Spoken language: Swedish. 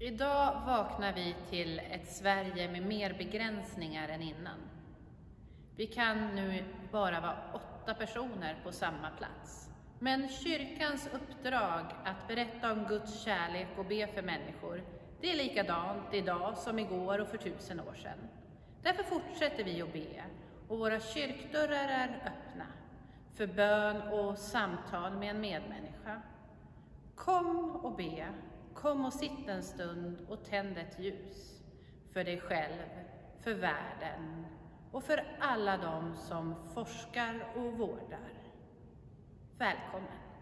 Idag vaknar vi till ett Sverige med mer begränsningar än innan. Vi kan nu bara vara 8 personer på samma plats. Men kyrkans uppdrag att berätta om Guds kärlek och be för människor, det är likadant idag som igår och för 1000 år sedan. Därför fortsätter vi att be, och våra kyrkdörrar är öppna för bön och samtal med en medmänniska. Kom och be, kom och sitt en stund och tänd ett ljus för dig själv, för världen och för alla de som forskar och vårdar. Välkommen!